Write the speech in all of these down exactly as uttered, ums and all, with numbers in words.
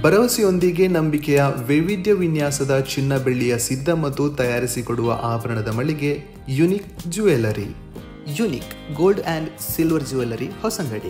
ಭರವಸೆಯೊಂದಿಗೆ ನಂಬಿಕೆಯ ವೈವಿಧ್ಯ ವಿನ್ಯಾಸದ ಚಿನ್ನ ಬೆಳ್ಳಿಯ ಸಿದ್ಧ ಮತ್ತು ತಯಾರಿಸಿಕೊಡುವ ಆಭರಣದ ಮಳಿಗೆ unique jewellery. Unique gold and silver jewellery, Hosangadi.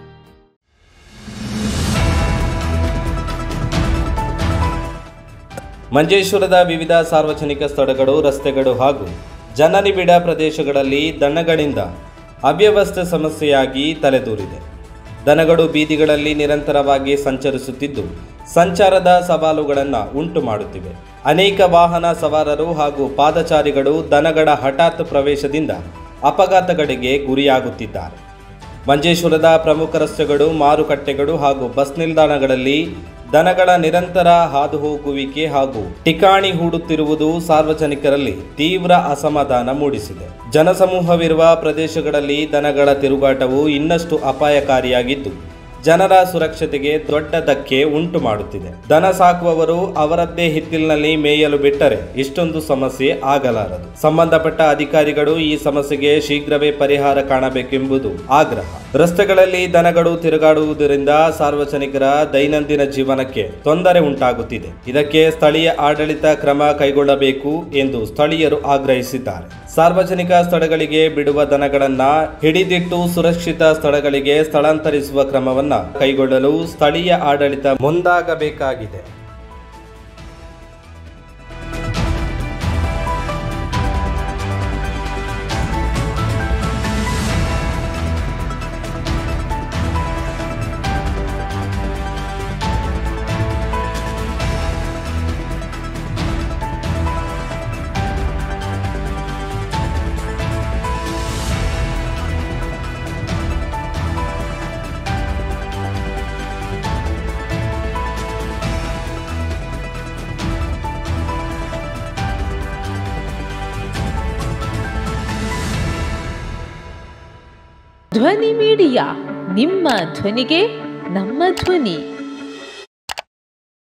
ಮಂಜೇಶ್ವರದ ವಿವಿಧ ಸಾರ್ವಜನಿಕ ಸ್ಥಳಗಳು, ರಸ್ತೆಗಳು ಹಾಗೂ ಜನನಿಬಿಡ ಪ್ರದೇಶಗಳಲ್ಲಿ ದನಗಳಿಂದ ಅವ್ಯವಸ್ಥೆ ಸಮಸ್ಯೆಯಾಗಿ ತಲೆದೂರಿದೆ. ದನಗಳು ಬೀದಿಗಳಲ್ಲಿ ನಿರಂತರವಾಗಿ ಸಂಚರಿಸುತ್ತಿದ್ದು ಸಂಚಾರದ ಸವಾಲುಗಳನ್ನು ಉಂಟು ಮಾಡುತ್ತಿವೆ. ಅನೇಕ ವಾಹನ ಸವಾರರು ಹಾಗೂ ಪಾದಚಾರಿಗಳು ದನಗಳ ಹಠಾತ್ ಪ್ರವೇಶದಿಂದ ಅಪಘಾತಗಳಿಗೆ ಗುರಿಯಾಗುತ್ತಿದ್ದಾರೆ. ಮಂಜೇಶ್ವರದ ಪ್ರಮುಖ ರಸ್ತೆಗಳು, ಮಾರುಕಟ್ಟೆಗಳು ಹಾಗೂ ಬಸ್ ನಿಲ್ದಾಣಗಳಲ್ಲಿ ದನಗಳ ನಿರಂತರ ಹಾದುಹೋಗುವಿಕೆ ಹಾಗೂ ಠಿಕಾಣಿ ಹೂಡುತ್ತಿರುವುದು ಸಾರ್ವಜನಿಕರಲ್ಲಿ ತೀವ್ರ ಅಸಮಾಧಾನ ಮೂಡಿಸಿದೆ. ಜನಸಮೂಹವಿರುವ ಪ್ರದೇಶಗಳಲ್ಲಿ ದನಗಳ ತಿರುಗಾಟವು ಇನ್ನಷ್ಟು ಅಪಾಯಕಾರಿಯಾಗಿದ್ದು ಜನರ ಸುರಕ್ಷತೆಗೆ ದೊಡ್ಡ ಧಕ್ಕೆ ಉಂಟು ಮಾಡುತ್ತಿದೆ. ದನ ಸಾಕುವವರು ಅವರದ್ದೇ ಹಿತ್ತಿಲಿನಲ್ಲಿ ಮೇಯಲು ಬಿಟ್ಟರೆ ಇಷ್ಟೊಂದು ಸಮಸ್ಯೆ ಆಗಲಾರದು. ಸಂಬಂಧಪಟ್ಟ ಅಧಿಕಾರಿಗಳು ಈ ಸಮಸ್ಯೆಗೆ ಶೀಘ್ರವೇ ಪರಿಹಾರ ಕಾಣಬೇಕೆಂಬುದು ಆಗ್ರಹ. ರಸ್ತೆಗಳಲ್ಲಿ ದನಗಳು ತಿರುಗಾಡುವುದರಿಂದ ಸಾರ್ವಜನಿಕರ ದೈನಂದಿನ ಜೀವನಕ್ಕೆ ತೊಂದರೆ ಉಂಟಾಗುತ್ತಿದೆ. ಇದಕ್ಕೆ ಸ್ಥಳೀಯ ಆಡಳಿತ ಕ್ರಮ ಕೈಗೊಳ್ಳಬೇಕು ಎಂದು ಸ್ಥಳೀಯರು ಆಗ್ರಹಿಸಿದ್ದಾರೆ. ಸಾರ್ವಜನಿಕ ಸ್ಥಳಗಳಿಗೆ ಬಿಡುವ ದನಗಳನ್ನು ಹಿಡಿದಿಟ್ಟು ಸುರಕ್ಷಿತ ಸ್ಥಳಗಳಿಗೆ ಸ್ಥಳಾಂತರಿಸುವ ಕ್ರಮವನ್ನು ಕೈಗೊಳ್ಳಲು ಸ್ಥಳೀಯ ಆಡಳಿತ ಮುಂದಾಗಬೇಕಾಗಿದೆ. ಧ್ವನಿ ಮೀಡಿಯಾ, ನಿಮ್ಮ ಧ್ವನಿಗೆ ನಮ್ಮ ಧ್ವನಿ.